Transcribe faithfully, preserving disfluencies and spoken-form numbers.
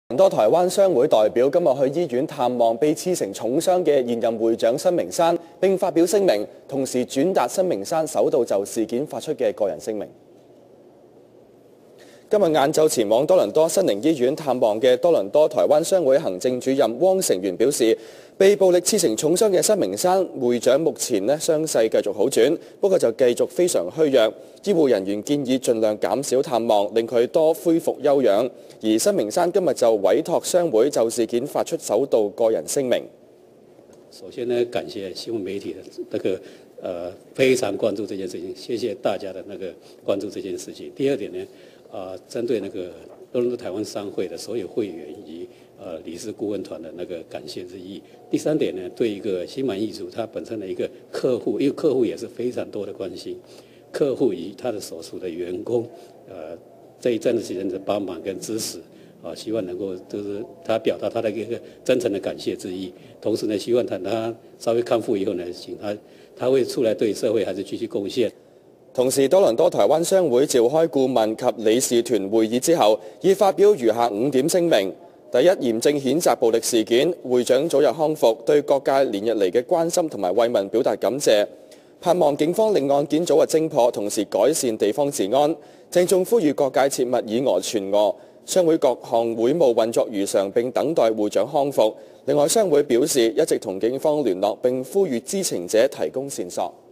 多倫多台灣商會代表今日去醫院探望被刺成重傷嘅現任會長申明山，並發表聲明，同時轉達申明山首度就事件發出嘅個人聲明。今日晏晝前往多倫多新寧醫院探望嘅多倫多台灣商會行政主任汪成元表示，被暴力刺成重傷嘅申明山會長目前呢傷勢繼續好轉，不過就繼續非常虛弱。醫護人員建議盡量減少探望，令佢多恢復休養。而申明山今日就委託商會就事件發出首度個人聲明。 首先呢，感謝新聞媒體的那個呃非常關注這件事情，謝謝大家的那個關注這件事情。第二點呢，啊、呃，針對那個多倫多台灣商會的所有會員以及呃理事顧問團的那個感謝之意。第三點呢，對一個心滿意足他本身的一個客戶，因為客戶也是非常多的關心，客戶與他的所屬的員工，呃。這一陣子時間的幫忙跟支持，啊，希望能夠就是他表達他的一個真誠的感謝之意。同時呢，希望等他稍微康復以後呢，請他他會出來對社會還是繼續貢獻。 同時，多倫多台灣商會召開顧問及理事團會議之後，已發表餘下五點聲明。第一，嚴正譴責暴力事件，會長早日康復，對各界連日嚟嘅關心同埋慰問表達感謝。盼望警方令案件早日偵破，同時改善地方治安。鄭重呼籲各界切勿以訛傳訛，商會各項會務運作如常，並等待會長康復。另外，商會表示一直同警方聯絡，並呼籲知情者提供線索。